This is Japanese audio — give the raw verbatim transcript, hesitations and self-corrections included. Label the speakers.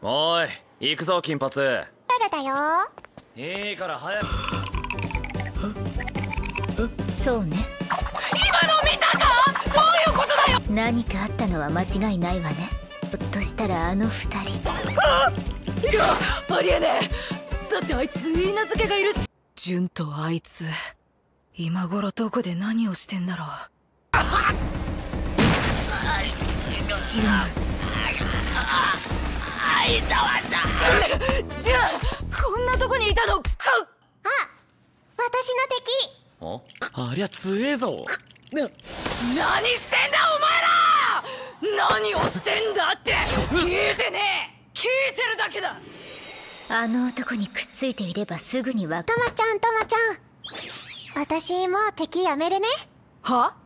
Speaker 1: おーい、行くぞ金髪。
Speaker 2: 誰だよ。
Speaker 1: いいから早く。
Speaker 3: そうね。
Speaker 4: 今の見たか？どういうことだよ。
Speaker 3: 何かあったのは間違いないわね。ひょっとしたらあの二人。
Speaker 4: あっ、いや、ありえねえ。だってあいつ許嫁がいるし。純とあいつ今頃どこで何をしてんだろう。純、あいつはさ、じゃあこんなとこにいたのか。
Speaker 2: あ、私の敵。
Speaker 1: お、ありゃ強えぞ。
Speaker 4: な、何してんだお前ら。何をしてんだって聞いてねえ。聞いてるだけだ。
Speaker 3: あの男にくっついていればすぐにわか
Speaker 2: トマちゃんトマちゃん、私もう敵やめるね。
Speaker 4: は？